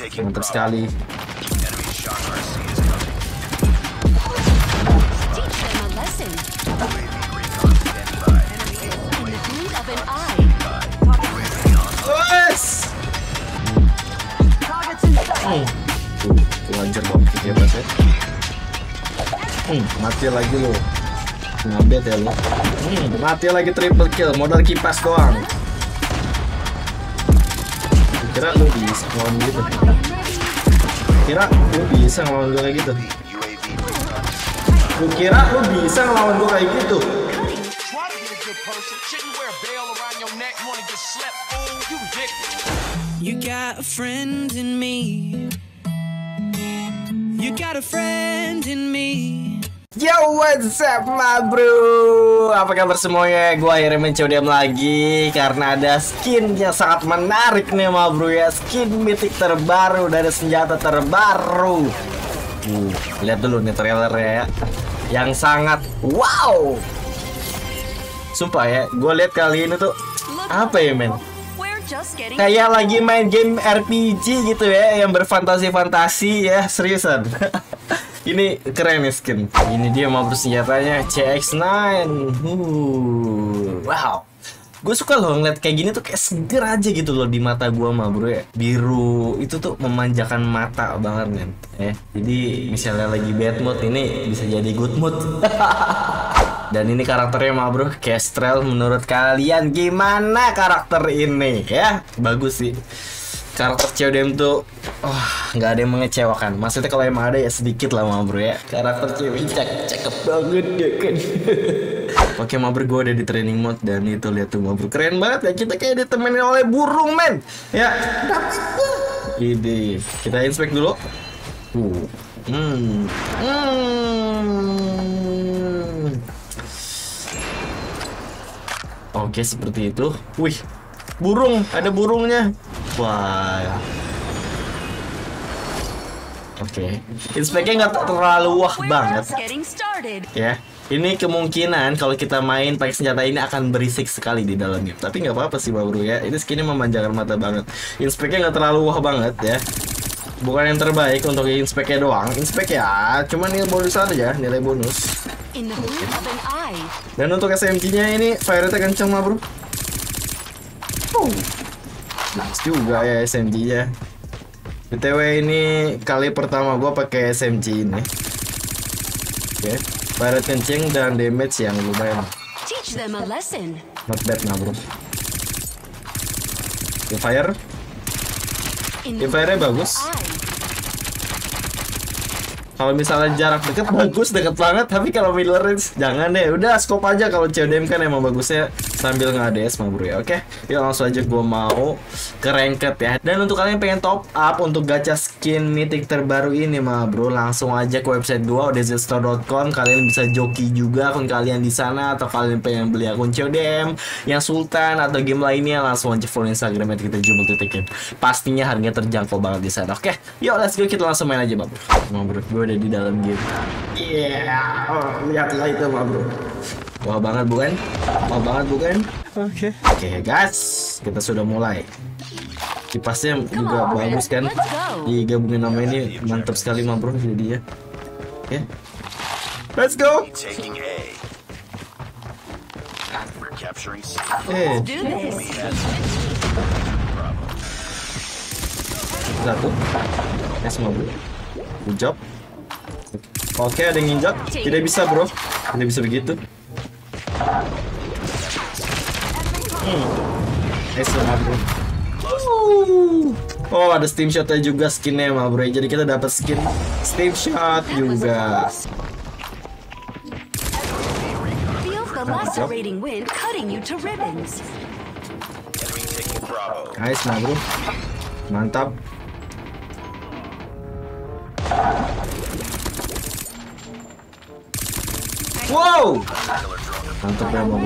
Mantap sekali. Wajar dong bebas ya. Mati lagi lo. Ngabet ya lo. Mati lagi triple kill modal kipas doang. Kira lu bisa ngelawan gitu. Kira lu bisa ngelawan gue kayak gitu. Lu kira lu bisa ngelawan gue kayak gitu. You got a friend in me. You got a friend in me. Yo, what's up, ma bro? Apa kabar semuanya? Gue akhirnya mencoba lagi karena ada skin yang sangat menarik nih, ma bro ya. Skin mythic terbaru dari senjata terbaru. Lihat dulu nih trailernya ya, yang sangat wow. Sumpah ya, gue lihat kali ini tuh apa ya, men? Kayak lagi main game RPG gitu ya, yang berfantasi-fantasi ya, seriusan. Ini keren nih skin. Ini dia mau senjatanya CX-9. Wow. Gue suka loh ngeliat kayak gini tuh, kayak seger aja gitu loh di mata gue, mah bro ya. Biru itu tuh memanjakan mata banget men. Jadi misalnya lagi bad mood, ini bisa jadi good mood. Dan ini karakternya, mah bro, Kestrel. Menurut kalian gimana karakter ini ya? Bagus sih. Karakter CODM tuh nggak ada yang mengecewakan. Maksudnya kalau emang ada ya sedikit lah, mah bro ya. Karakter cewek cakep banget ya kan. Oke, mah bro, gue udah di training mode. Dan itu lihat tuh, mah bro, keren banget ya. Kita kayak ditemenin oleh burung men. Ya, ini kita inspect dulu. Oke, seperti itu. Wih, burung, ada burungnya. Wah. Oke, inspeknya nggak terlalu wah banget. Ya, ini kemungkinan kalau kita main pakai senjata ini akan berisik sekali di dalamnya. Tapi nggak apa-apa sih, bro ya. Ini skinnya memanjakan mata banget. Inspeknya nggak terlalu wah banget ya. Bukan yang terbaik untuk inspeknya doang. Inspek ya, cuman nilai bonus aja, nilai bonus. Dan untuk SMG-nya ini fire rate kenceng, mah bro. Nice juga ya SMG-nya. BTW ini kali pertama gua pakai SMG ini. Oke, fire rate kenceng dan damage yang lumayan. Not bad, nah bro. Fire. Fire-nya bagus. Kalau misalnya jarak dekat bagus, deket banget. Tapi kalau middle range jangan deh. Udah scope aja, kalau CODM kan emang bagusnya sambil nge-ADS, mah bro ya. Oke, yuk langsung aja gua mau ke ranked ya. Dan untuk kalian yang pengen top up untuk gacha skin mythic terbaru ini, mah bro, langsung aja ke website gua odzstore.com. Kalian bisa joki juga akun kalian di sana, atau kalian pengen beli akun CODM yang Sultan atau game lainnya, langsung aja follow Instagram kita jumbo.tikin. Pastinya harganya terjangkau banget di sana. Oke, yuk let's go, kita langsung main aja, mah bro. Mah bro, gue udah di dalam game. Lihatlah itu, mah bro. Wah banget bukan? Wah banget bukan? Oke, guys, kita sudah mulai. Kipasnya juga bagus kan? Digabungin nama ini mantap sekali, mah bro, jadi ya. Oke, let's go. Satu. Yes, mah bro. Good job. Oke, ada yang nginjak. Tidak bisa, bro. Tidak bisa begitu. Nice, mah bro. Oh, ada steam shotnya juga skinnya, mah bro. Jadi kita dapat skin steam shot juga. Nice, mah bro. Mantap. Wow, mantap ya, bro.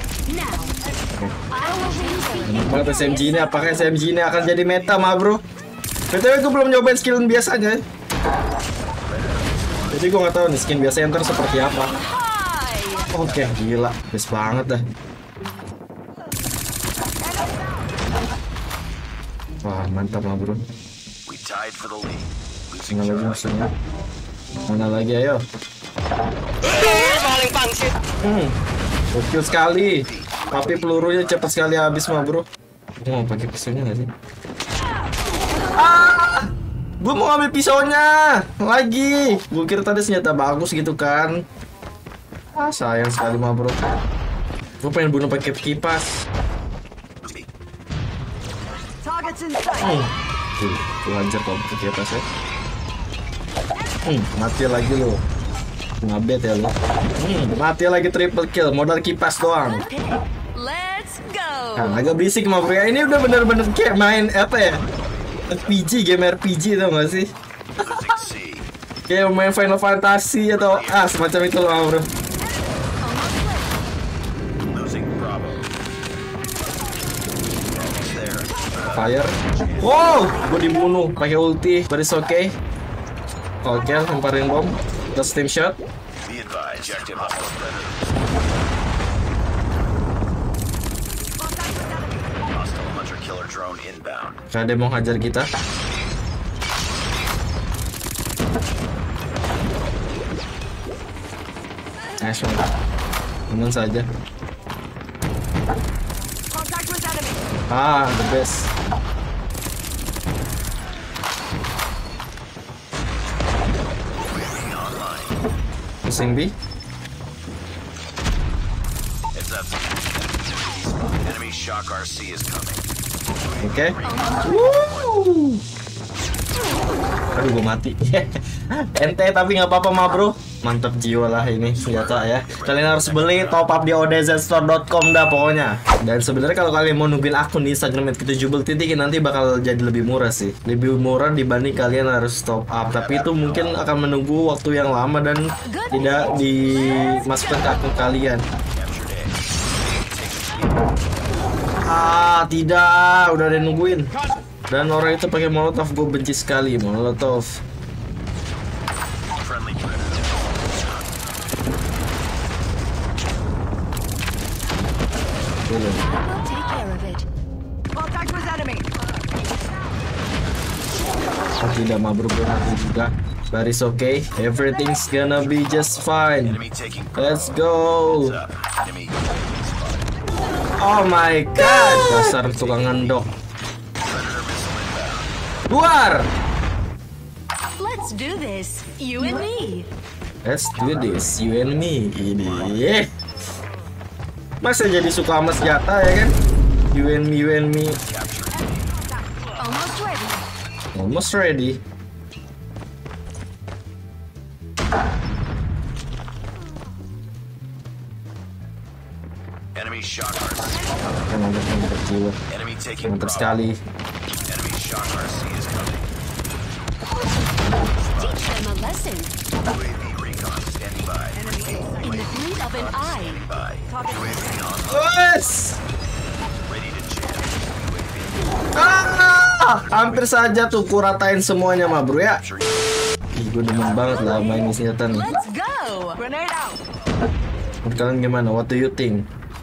Banget SMG ini. Apakah SMG ini akan jadi meta, mah bro? BTW gue belum nyobain skill biasanya. Jadi gue nggak tahu nih skin biasa ntar seperti apa. Oke, gila, best banget dah. Wah, mantap, mah bro. Mana lagi musuhnya? Mana lagi, ayo. Paling pangsit. Gokil sekali. Tapi pelurunya cepat sekali habis mah, bro. Gue mau pakai pisaunya nggak sih? Gue mau ambil pisaunya lagi. Gue kira tadi senjata bagus gitu kan. Sayang sekali mah, bro. Gue pengen bunuh pakai kipas. Tuh hajar kok pakai kipas ya. Mati lagi lo. Ngabet ya lo. Mati lagi triple kill. Modal kipas doang. Let's go. Nah, agak berisik mah, bro ya. Ini udah bener-bener kayak main apa ya? RPG, game RPG tau gak sih? Kayak main Final Fantasy atau semacam itu loh, bro. Fire. Wow, gue dibunuh pakai ulti. But it's okay. Oke, lemparin bom. Terus steam shot. Karena dia mau hajar kita. Nice one. Aman saja. The best. Pusing B. Enemy shock RC is coming. Oke. Aduh, gue mati. Ente tapi nggak apa-apa mah, bro. Mantap jiwa lah ini senjata ya. Kalian harus beli, top up di odzstore.com dah pokoknya. Dan sebenarnya kalau kalian mau nungguin akun di Instagram @7bultitik nanti bakal jadi lebih murah sih. Lebih murah dibanding kalian harus top up. Tapi itu mungkin akan menunggu waktu yang lama dan tidak dimasukkan ke akun kalian. Tidak, udah ada yang nungguin. Dan orang itu pakai molotov, gue benci sekali molotov. Tidak mabruk nanti juga. But it's okay, everything's gonna be just fine. Let's go. Oh my god, dasar tukang ngendok. Luar. Let's do this, you and me. Let's do this, you and me. Ini. Masa jadi suka sama senjata ya kan? You and me, you and me. Almost ready. Almost ready. Enemy shock RC. Mantap jiwa. Enemy taking Mantap sekali. Enemy shock RC is coming. Teach them a lesson. UAV recon standing by. In the blink of an eye. By. UAV on. Yes! Ready to jam. Hampir saja tuh kuratain semuanya mah, bro ya. Gue demen banget lah main senjata nih. Let's go. Grenade out. Menurut kalian gimana? What do you think?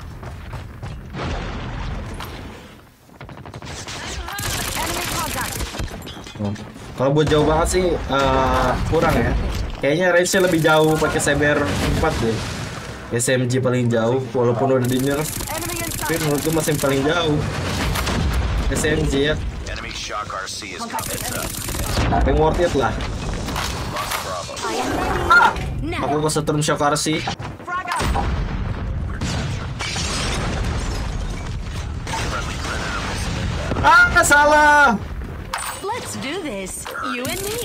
Kalau buat jauh banget sih kurang ya. Kayaknya range-nya lebih jauh pakai Cyber 4 deh. SMG paling jauh walaupun udah di nerf. Tapi menurut gue masih paling jauh. SMG ya. Enemy shock RC is coming. Yang worth it lah. I am ready. Now. Aku kesetrum shock RC. Salah. Let's do this, you and me.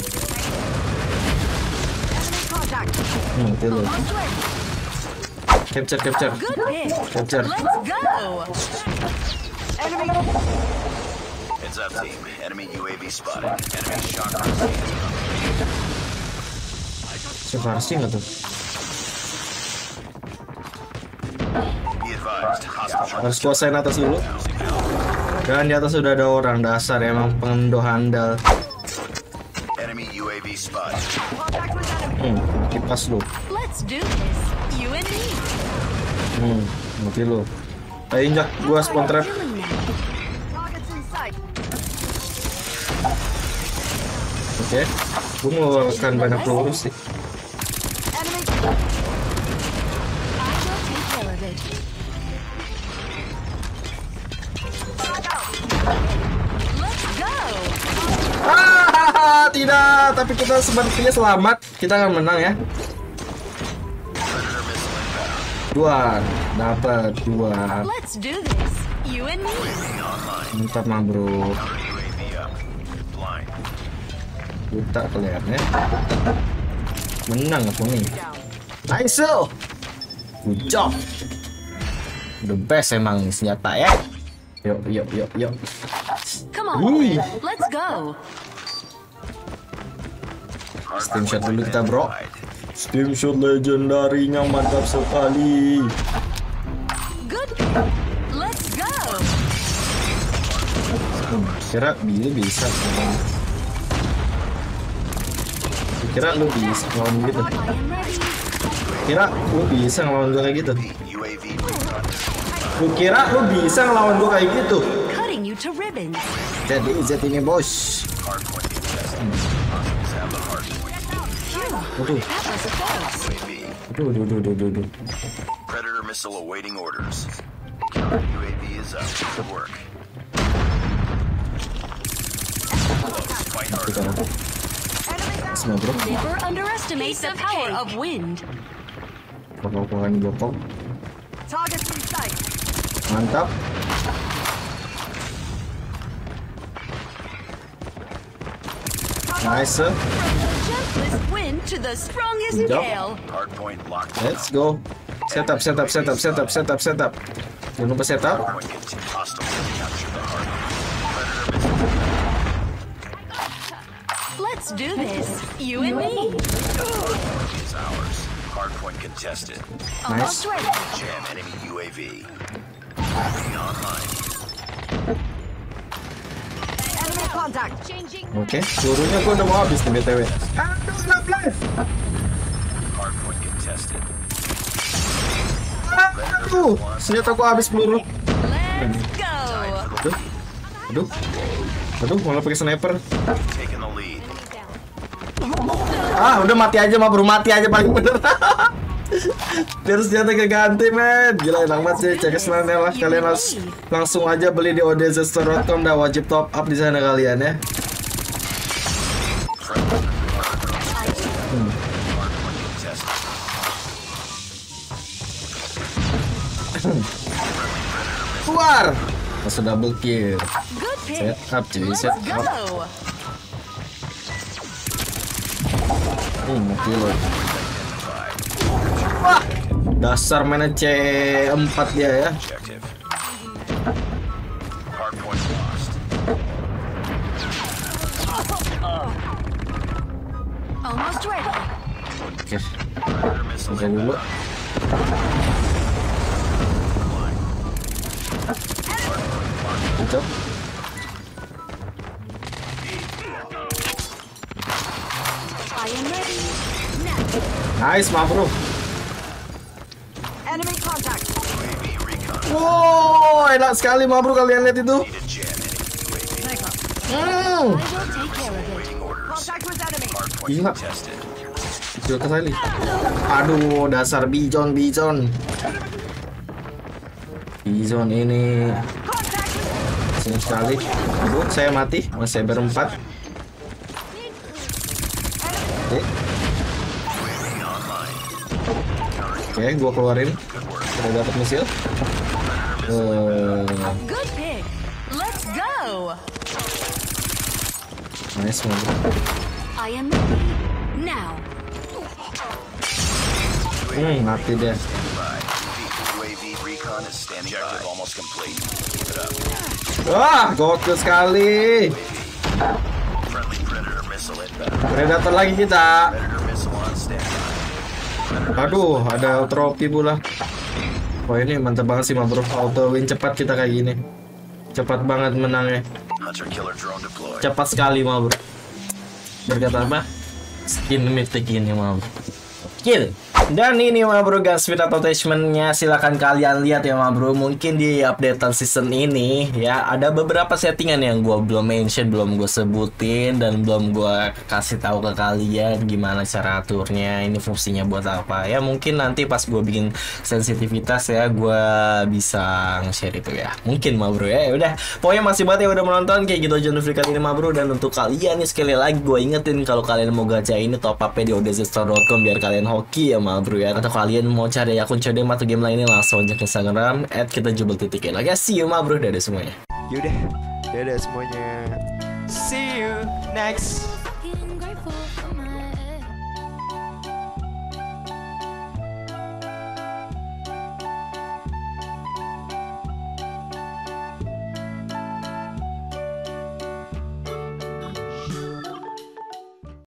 Itu loh. Capture. Good pick. Capture. Let's go. Heads up, team. Enemy UAV spotted. Enemy shock RC is coming. Shock RC nggak tuh? Be advised. Hostile Harus kuasain atas dulu. Dan di atas sudah ada orang, dasar emang pengendoh handal. enemy UAV spotted. Kipas lu. Let's do this, you and me. Mati lu. Ayo injak gua spawn trap. Doing that. Oke, gue mengeluarkan banyak peluru sih. Enemy. I will take care of it. Let's go. Tidak, tapi kita sepertinya selamat. Kita akan menang ya. Dua, dapat dua. Let's do this. You and me. Mantap mah bro. UAV up. Blind. Buta kelihatannya. Menang aku nih. Nice. Good job. The best emang nih senjata ya. Yuk. Come on. Wih. Let's go. Steam shot dulu kita bro. Steam shot legendarinya mantap sekali. Good. Let's go. Kira Billy bisa. Kira lu bisa ngelawan gitu. I am ready. Kira lu bisa ngelawan gua kayak gitu. UAV recon. Lu kira lu bisa ngelawan gua kayak gitu. Cutting you to ribbons. Jadi Z ini bos. Hardpoint contested. Hostiles have the hardpoint. Waduh, That was a close. UAV. aduh. Predator missile awaiting orders. Counter UAV is up. Good work. Close. Fight hard. Kita semua bro. Never underestimate the power of wind. Pokok-pokokan blokok. Target in sight. Mantap. Nice. Gentlest wind to the strongest Good job. gale. Hardpoint locked. Let's go. Setup. Jangan lupa setup. Hardpoint continue. Hostiles have captured the hardpoint. Predator missile Let's do this. You and me. is ours. Hardpoint contested. Almost ready. Jam enemy UAV. Online. Enemy contact. Changing. Oke, seluruhnya gua udah mau habis nih BTW. Hardpoint contested. Aduh, senjata gua habis peluru. Let's go. Aduh, malah pakai sniper. Taking the lead. Udah mati aja mah bro, mati aja paling bener. Biar senjata keganti men. Gila enak banget sih, cek selannya lah. Kalian harus langsung aja beli di odzstore.com. Dah wajib top up di sana kalian ya. Hardpoint contested. Keluar. Masuk double kill. Good pick. Set up cuy, Let's set up. go. Mati lo. Wah, dasar mainnya C4 dia ya. Objective. Hardpoint lost. Almost ready. Oke, Predator missile oke dulu. Cocok. I am ready. Now. Nice, mah bro. Enemy contact. UAV recon. Wow, enak sekali mah bro, kalian lihat itu. Need to jam enemy UAV. I will take care of it. Waiting orders. Contact with enemy. Hardpoint Gila. contested. Kecil sekali. Aduh, dasar Bijon. Bijon ini Contact with sini sekali. Aduh, saya mati. Masih berempat. Oke, gua keluarin. Udah dapat misil. good pick. Let's go. Nice man. I am ready. Now. Mati deh. UAV recon is standing by. Objective almost complete. Keep it up. Wah, gokil sekali. Friendly Predator missile inbound. Predator lagi kita. Predator missile on standby. Aduh, ada trofi pula. Wah, ini mantap banget sih, mah bro. Auto win cepat kita kayak gini. Cepat banget menangnya. Hunter killer drone deployed. Cepat sekali, mah bro. Berkata apa? Skin mythic ini, mah bro. Kill. Dan ini mah bro, gun speed attachment-nya silakan kalian lihat ya mah bro. Mungkin di updatean season ini ya ada beberapa settingan yang gua belum mention, belum gue sebutin dan belum gua kasih tahu ke kalian gimana cara aturnya, ini fungsinya buat apa. Ya mungkin nanti pas gua bikin sensitivitas ya gua bisa nge-share itu ya. Mungkin mah bro ya. Udah, pokoknya masih banget ya udah menonton kayak gitu aja untuk kali ini mah bro. Dan untuk kalian nih sekali lagi gua ingetin kalau kalian mau gacha ini top up di odzstore.com biar kalian hoki ya mah bro ya. Atau kalian mau cari akun CODM atau game lainnya langsung aja ke Instagram @kitajubel_. Lagi see you mah bro, dadah semuanya. Yaudah, dadah semuanya. See you next